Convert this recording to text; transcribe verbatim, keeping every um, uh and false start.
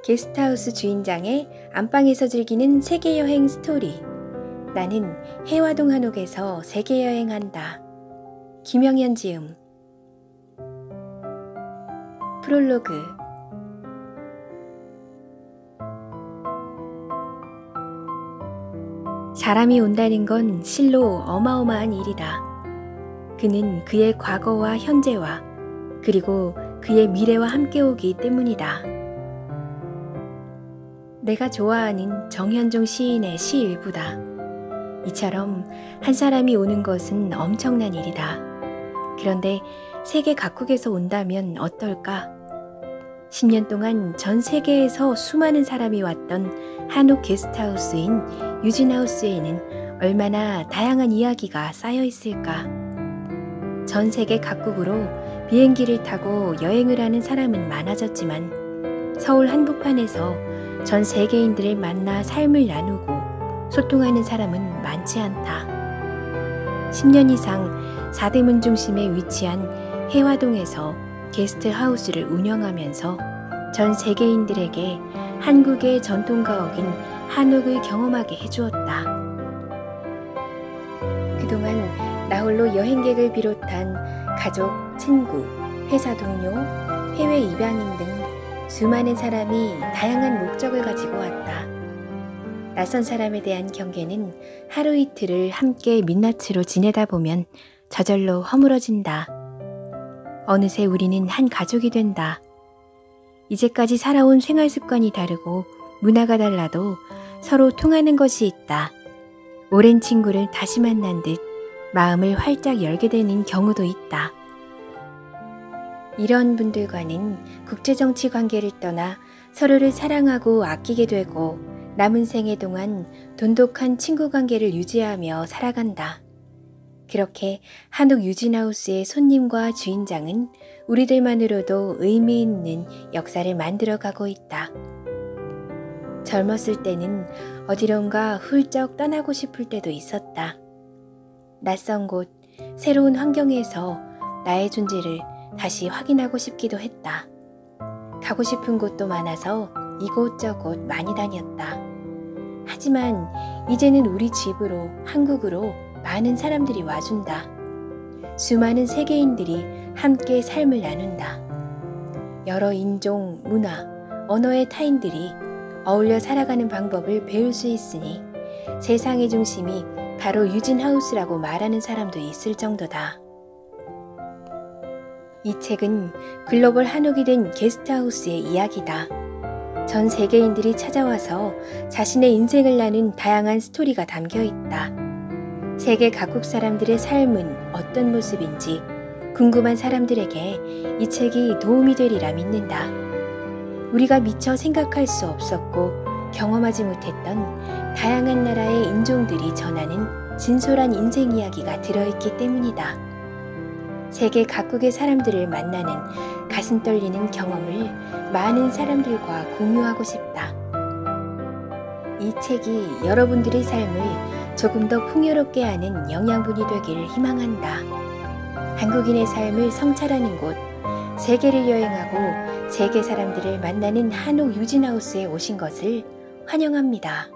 게스트하우스 주인장의 안방에서 즐기는 세계여행 스토리. 나는 해화동 한옥에서 세계여행한다. 김영현 지음. 프롤로그. 사람이 온다는 건 실로 어마어마한 일이다. 그는 그의 과거와 현재와 그리고 그의 미래와 함께 오기 때문이다. 내가 좋아하는 정현종 시인의 시 일부다. 이처럼 한 사람이 오는 것은 엄청난 일이다. 그런데 세계 각국에서 온다면 어떨까? 십 년 동안 전 세계에서 수많은 사람이 왔던 한옥 게스트하우스인 유진하우스에는 얼마나 다양한 이야기가 쌓여 있을까? 전 세계 각국으로 비행기를 타고 여행을 하는 사람은 많아졌지만 서울 한복판에서 전 세계인들을 만나 삶을 나누고 소통하는 사람은 많지 않다. 십 년 이상 사대문 중심에 위치한 해화동에서 게스트하우스를 운영하면서 전 세계인들에게 한국의 전통가옥인 한옥을 경험하게 해주었다. 그동안 나홀로 여행객을 비롯한 가족, 친구, 회사 동료, 해외 입양인 등 수많은 사람이 다양한 목적을 가지고 왔다. 낯선 사람에 대한 경계는 하루 이틀을 함께 민낯으로 지내다 보면 저절로 허물어진다. 어느새 우리는 한 가족이 된다. 이제까지 살아온 생활 습관이 다르고 문화가 달라도 서로 통하는 것이 있다. 오랜 친구를 다시 만난 듯 마음을 활짝 열게 되는 경우도 있다. 이런 분들과는 국제정치 관계를 떠나 서로를 사랑하고 아끼게 되고 남은 생애 동안 돈독한 친구 관계를 유지하며 살아간다. 그렇게 한옥 유진하우스의 손님과 주인장은 우리들만으로도 의미 있는 역사를 만들어가고 있다. 젊었을 때는 어디론가 훌쩍 떠나고 싶을 때도 있었다. 낯선 곳, 새로운 환경에서 나의 존재를 다시 확인하고 싶기도 했다. 가고 싶은 곳도 많아서 이곳저곳 많이 다녔다. 하지만 이제는 우리 집으로, 한국으로 많은 사람들이 와준다. 수많은 세계인들이 함께 삶을 나눈다. 여러 인종, 문화, 언어의 타인들이 어울려 살아가는 방법을 배울 수 있으니 세상의 중심이 바로 유진하우스라고 말하는 사람도 있을 정도다. 이 책은 글로벌 한옥이 된 게스트하우스의 이야기다. 전 세계인들이 찾아와서 자신의 인생을 나눈 다양한 스토리가 담겨 있다. 세계 각국 사람들의 삶은 어떤 모습인지 궁금한 사람들에게 이 책이 도움이 되리라 믿는다. 우리가 미처 생각할 수 없었고 경험하지 못했던 다양한 나라의 인종들이 전하는 진솔한 인생 이야기가 들어있기 때문이다. 세계 각국의 사람들을 만나는 가슴 떨리는 경험을 많은 사람들과 공유하고 싶다. 이 책이 여러분들의 삶을 조금 더 풍요롭게 하는 영양분이 되기를 희망한다. 한국인의 삶을 성찰하는 곳, 세계를 여행하고 세계 사람들을 만나는 한옥 유진하우스에 오신 것을 환영합니다.